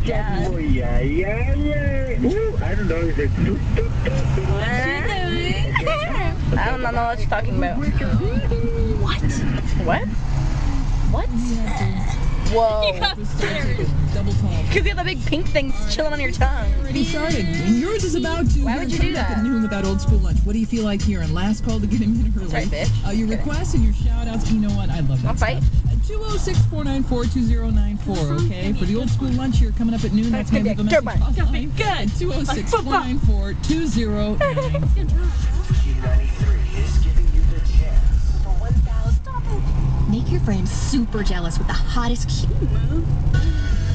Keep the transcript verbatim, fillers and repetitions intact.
Yeah. Oh, yeah, yeah, yeah. Ooh, I don't know. Is it... I don't know what you're talking about. What? What? What? Whoa. You got scared. Double call. Because you have the big pink things chilling on your tongue. Already started, and yours is about to. Why would you do Coming up that? At noon with that old school lunch. What do you feel like here? And last call to get him in early. That's right, bitch. Uh, your Okay. requests and your shout outs. You know what? I love that. I'll fight. two oh six, four nine four, two oh nine four, okay? For the old school lunch here coming up at noon. That's going to be the message Turbine. hotline. Good. two oh six, four nine four, two oh nine four. ninety-three is giving you the chance for one thousand. Stop it. Make your friends super jealous with the hottest cute.